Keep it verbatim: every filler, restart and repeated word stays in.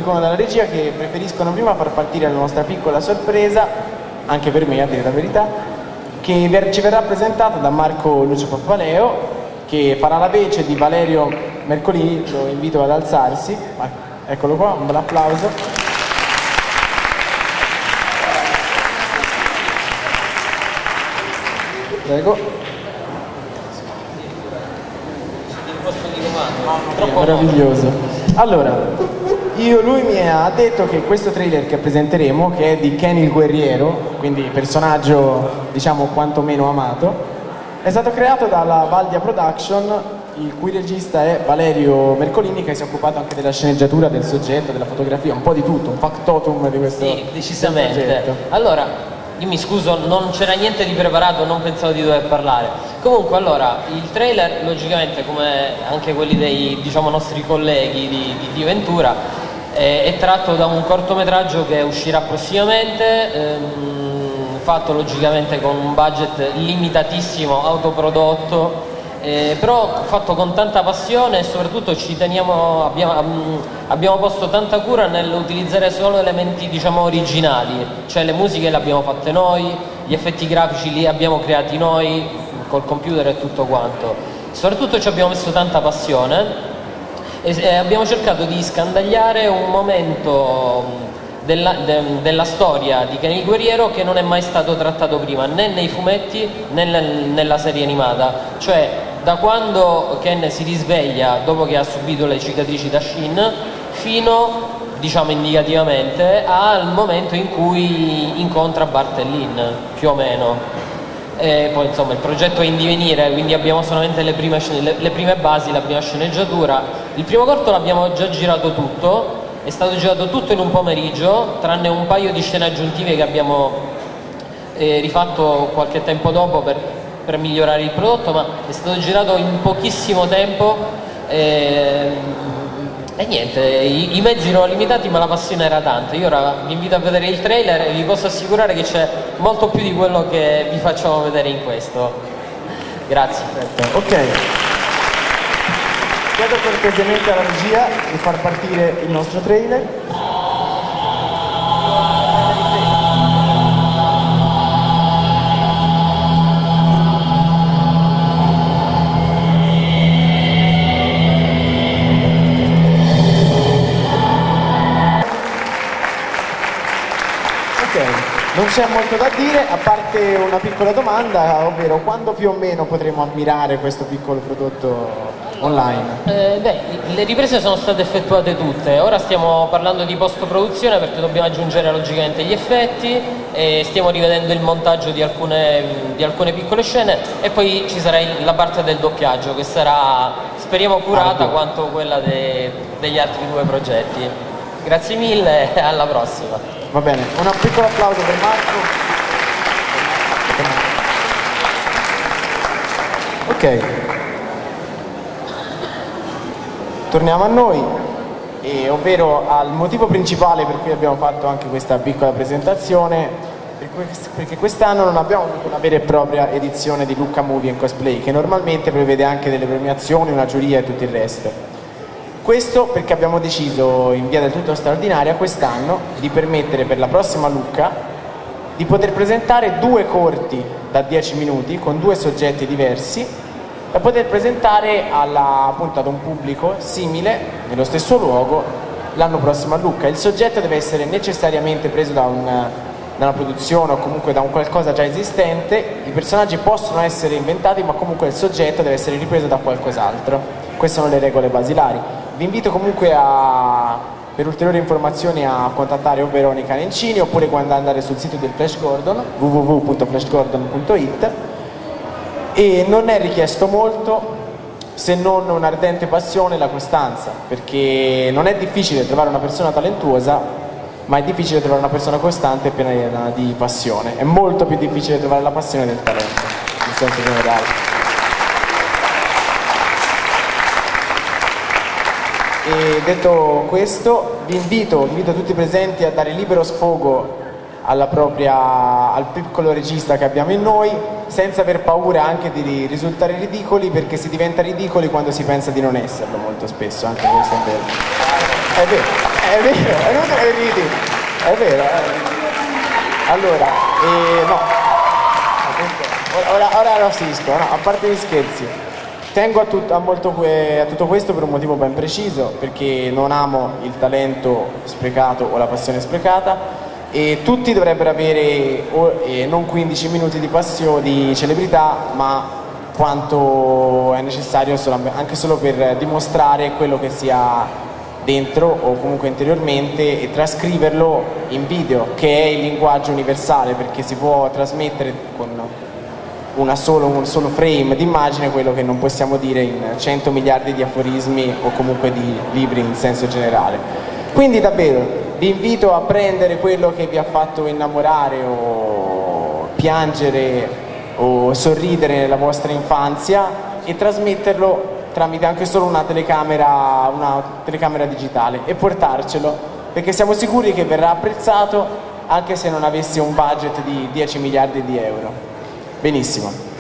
dicono dalla regia che preferiscono prima far partire la nostra piccola sorpresa, anche per me a dire la verità, che ci verrà presentata da Marco Lucio Pappaleo, che farà la vece di Valerio Mercolini. Lo invito ad alzarsi. Eccolo qua, un bel applauso. Prego. Meraviglioso. Allora, io, lui mi ha detto che questo trailer che presenteremo, che è di Ken il Guerriero, quindi personaggio diciamo quantomeno amato, è stato creato dalla Valdia Production, il cui regista è Valerio Mercolini, che si è occupato anche della sceneggiatura, del soggetto, della fotografia, un po' di tutto, un factotum di questo. Sì, decisamente. Allora, io mi scuso, non c'era niente di preparato, non pensavo di dover parlare. Comunque, allora, il trailer, logicamente, come anche quelli dei, diciamo, nostri colleghi di, di, di Ventura, è, è tratto da un cortometraggio che uscirà prossimamente, ehm, fatto logicamente con un budget limitatissimo, autoprodotto, eh, però fatto con tanta passione e soprattutto ci teniamo, abbiamo, abbiamo posto tanta cura nell'utilizzare solo elementi, diciamo, originali, cioè le musiche le abbiamo fatte noi, gli effetti grafici li abbiamo creati noi col computer e tutto quanto. Soprattutto ci abbiamo messo tanta passione e, e abbiamo cercato di scandagliare un momento Della, de, della storia di Ken il Guerriero che non è mai stato trattato prima, né nei fumetti né nel, nella serie animata, cioè da quando Ken si risveglia dopo che ha subito le cicatrici da Shin fino, diciamo indicativamente, al momento in cui incontra Bartellin, più o meno. E poi insomma il progetto è in divenire, quindi abbiamo solamente le prime, le, le prime basi, la prima sceneggiatura. Il primo corto l'abbiamo già girato tutto. È stato girato tutto in un pomeriggio, tranne un paio di scene aggiuntive che abbiamo eh, rifatto qualche tempo dopo per, per migliorare il prodotto, ma è stato girato in pochissimo tempo eh, e niente, i, i mezzi erano limitati ma la passione era tanta. Io ora vi invito a vedere il trailer e vi posso assicurare che c'è molto più di quello che vi facciamo vedere in questo. Grazie. Ok. Chiedo cortesemente alla regia di far partire il nostro trailer. Ok, non c'è molto da dire, a parte una piccola domanda, ovvero quando più o meno potremo ammirare questo piccolo prodotto online? Eh, beh, le riprese sono state effettuate tutte, ora stiamo parlando di post-produzione perché dobbiamo aggiungere logicamente gli effetti e stiamo rivedendo il montaggio di alcune, di alcune piccole scene e poi ci sarà il, la parte del doppiaggio che sarà, speriamo, curata quanto quella de, degli altri due progetti. Grazie mille e alla prossima. Va bene, un piccolo applauso per Marco. Ok. Torniamo a noi, e ovvero al motivo principale per cui abbiamo fatto anche questa piccola presentazione, perché quest'anno non abbiamo avuto una vera e propria edizione di Lucca Movie and Cosplay, che normalmente prevede anche delle premiazioni, una giuria e tutto il resto. Questo perché abbiamo deciso in via del tutto straordinaria quest'anno di permettere per la prossima Lucca di poter presentare due corti da dieci minuti con due soggetti diversi da poter presentare alla, appunto, ad un pubblico simile, nello stesso luogo, l'anno prossimo a Lucca. Il soggetto deve essere necessariamente preso da, un, da una produzione o comunque da un qualcosa già esistente, i personaggi possono essere inventati ma comunque il soggetto deve essere ripreso da qualcos'altro. Queste sono le regole basilari. Vi invito comunque a, per ulteriori informazioni a contattare o Veronica Nencini oppure quando andare sul sito del Flash Gordon, w w w punto flash gordon punto it. E non è richiesto molto se non un'ardente passione e la costanza, perché non è difficile trovare una persona talentuosa, ma è difficile trovare una persona costante e piena di passione. È molto più difficile trovare la passione del talento, in senso generale. E detto questo, vi invito, invito tutti i presenti a dare libero sfogo alla propria, al piccolo regista che abbiamo in noi, senza aver paura anche di risultare ridicoli, perché si diventa ridicoli quando si pensa di non esserlo molto spesso, anche questo è vero. È vero. È vero, è inutile che ridi, è vero. Eh. Allora, eh, no, ora, ora arrossisco, no, a parte gli scherzi. Tengo a, tut, a, molto que, a tutto questo per un motivo ben preciso, perché non amo il talento sprecato o la passione sprecata, e tutti dovrebbero avere o, eh, non quindici minuti di passione, di celebrità, ma quanto è necessario solo, anche solo per dimostrare quello che si ha dentro o comunque interiormente e trascriverlo in video, che è il linguaggio universale, perché si può trasmettere con una solo, un solo frame di immagine quello che non possiamo dire in cento miliardi di aforismi o comunque di libri in senso generale. Quindi davvero vi invito a prendere quello che vi ha fatto innamorare o piangere o sorridere nella vostra infanzia e trasmetterlo tramite anche solo una telecamera, una telecamera digitale e portarcelo, perché siamo sicuri che verrà apprezzato anche se non avessi un budget di dieci miliardi di euro. Benissimo.